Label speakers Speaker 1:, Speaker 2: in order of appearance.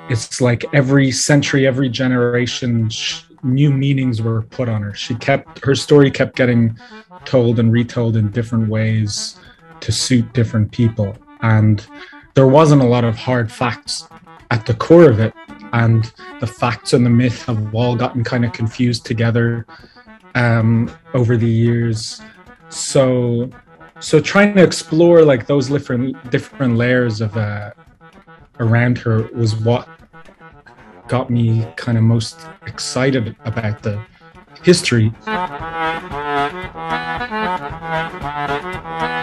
Speaker 1: it's like every century, every generation, new meanings were put on her. Her story kept getting told and retold in different ways to suit different people. And there wasn't a lot of hard facts at the core of it. And the facts and the myth have all gotten kind of confused together over the years. So, so trying to explore like those different layers of around her was what got me kind of most excited about the history.